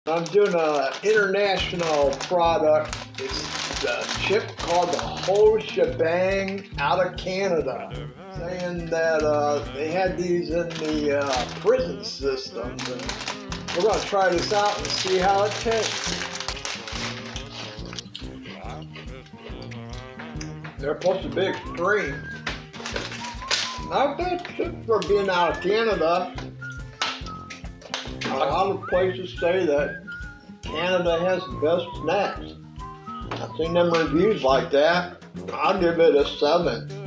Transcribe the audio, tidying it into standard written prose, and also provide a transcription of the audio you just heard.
I'm doing an international product. It's a chip called the whole shebang out of Canada, saying that they had these in the prison systems. And we're going to try this out and see how it tastes. They're supposed to be extreme. Not bad chip for being out of Canada. A lot of places say that Canada has the best snacks. I've seen them reviews like that. I'll give it a 7.